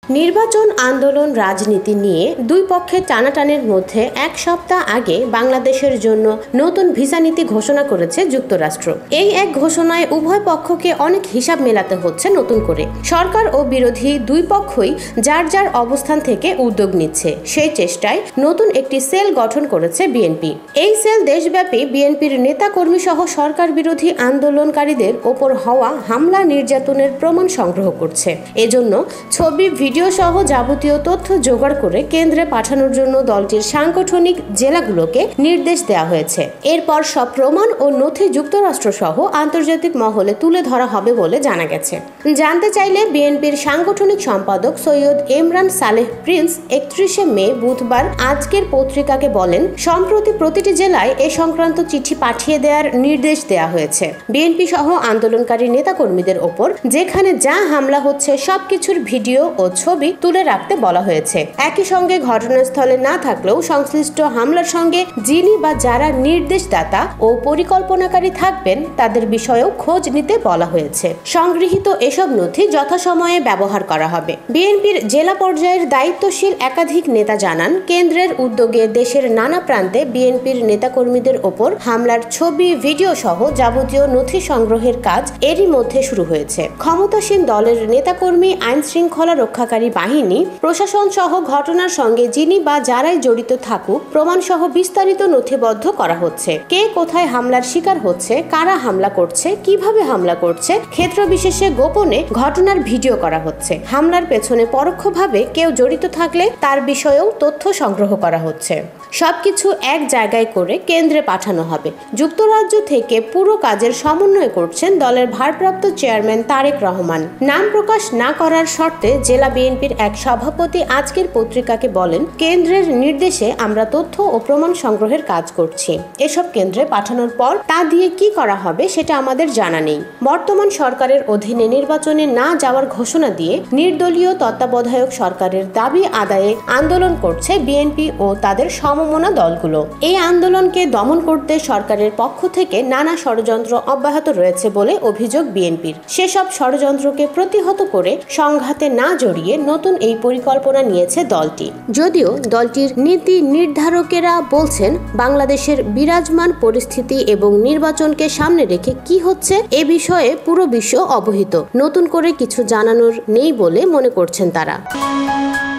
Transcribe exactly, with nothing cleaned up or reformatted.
নির্বাচন আন্দোলন রাজনীতি নিয়ে দুই পক্ষের টানাটানির মধ্যে এক সপ্তাহ আগে বাংলাদেশের জন্য নতুন ভিসা নীতি ঘোষণা করেছে যুক্তরাষ্ট্র। এই এক ঘোষণায় উভয় পক্ষকে অনেক হিসাব মেলাতে হচ্ছে নতুন করে। সরকার ও বিরোধী দুই পক্ষই যার যার অবস্থান থেকে উদ্যোগ নিচ্ছে। সেই চেষ্টায় নতুন একটি সেল গঠন করেছে বিএনপি। এই সেল দেশব্যাপী বিএনপির নেতাকর্মী সহ সরকার বিরোধী আন্দোলনকারীদের ওপর হওয়া হামলা নির্যাতনের প্রমাণ সংগ্রহ করছে। এজন্য ছবি ভিডিও সহ যাবতীয় তথ্য জোগাড় করে কেন্দ্রে পাঠানোর জন্য দলটির সাংগঠনিক জেলাগুলোকে নির্দেশ দেওয়া হয়েছে। এরপর সব প্রমাণ ও নথি যুক্তরাষ্ট্র সহ আন্তর্জাতিক মহলে তুলে ধরা হবে বলে জানা গেছে। জানতে চাইলে বিএনপির সাংগঠনিক সম্পাদক সৈয়দ ইমরান সালেহ প্রিন্স একত্রিশে মে বুধবার আজকের পত্রিকাকে বলেন, সম্প্রতি প্রতিটি জেলায় এ সংক্রান্ত চিঠি পাঠিয়ে দেওয়ার নির্দেশ দেওয়া হয়েছে। বিএনপি সহ আন্দোলনকারী নেতাকর্মীদের ওপর যেখানে যা হামলা হচ্ছে সবকিছুর ভিডিও ও ছবি তুলে রাখতে বলা হয়েছে। একই সঙ্গে ঘটনাস্থলে না থাকলেও সংশ্লিষ্ট হামলার সঙ্গে যিনি বা যারা নির্দেশদাতা ও পরিকল্পনাকারী থাকবেন তাদের বিষয়েও খোঁজ নিতে বলা হয়েছে। সংগৃহীত এসব নথি যথাসময়ে ব্যবহার করা হবে। বিএনপির জেলা পর্যায়ের দায়িত্বশীল একাধিক নেতা জানান, কেন্দ্রের উদ্যোগে দেশের নানা প্রান্তে বিএনপির নেতাকর্মীদের ওপর হামলার ছবি ভিডিও সহ যাবতীয় নথি সংগ্রহের কাজ এরই মধ্যে শুরু হয়েছে। ক্ষমতাসীন দলের নেতাকর্মী, আইন শৃঙ্খলা রক্ষাকারী বাহিনী, প্রশাসন সহ ঘটনার সঙ্গে যিনি বা যারাই জড়িত থাকুক প্রমাণ সহ বিস্তারিত নথিবদ্ধ করা হচ্ছে। কে কোথায় হামলার শিকার হচ্ছে, কারা হামলা করছে, কিভাবে হামলা করছে, ক্ষেত্র বিশেষে গোপনে ঘটনার ভিডিও করা হচ্ছে। হামলার পেছনে পরোক্ষভাবে কেউ জড়িত থাকলে তার বিষয়েও তথ্য সংগ্রহ করা হচ্ছে। সবকিছু এক জায়গায় করে কেন্দ্রে পাঠানো হবে। যুক্তরাজ্য থেকে পুরো কাজের সমন্বয় করছেন দলের ভারপ্রাপ্ত চেয়ারম্যান তারেক রহমান। নাম প্রকাশ না করার শর্তে জেলা বিএনপির এক সভাপতি আজকের পত্রিকাকে বলেন, কেন্দ্রের নির্দেশে আমরা তথ্য ও প্রমাণ সংগ্রহের কাজ করছি। এসব কেন্দ্রে পাঠানোর পর তা দিয়ে কি করা হবে সেটা আমাদের জানা নেই। বর্তমান সরকারের অধীনে নির্বাচনে না যাওয়ার ঘোষণা দিয়ে নির্দলীয় তত্ত্বাবধায়ক সরকারের দাবি আদায়ে আন্দোলন করছে বিএনপি ও তাদের সমমনা দলগুলো। এই আন্দোলনকে দমন করতে সরকারের পক্ষ থেকে নানা ষড়যন্ত্র অব্যাহত রয়েছে বলে অভিযোগ বিএনপির। সেসব ষড়যন্ত্রকে প্রতিহত করে সংঘাতে না জড়িয়ে নতুন এই পরিকল্পনা নিয়েছে দলটি। যদিও দলটির নীতি নির্ধারকেরা বলছেন, বাংলাদেশের বিরাজমান পরিস্থিতি এবং নির্বাচনকে সামনে রেখে কি হচ্ছে এ বিষয়ে পুরো বিশ্ব অবহিত। নতুন করে কিছু জানানোর নেই বলে মনে করছেন তারা।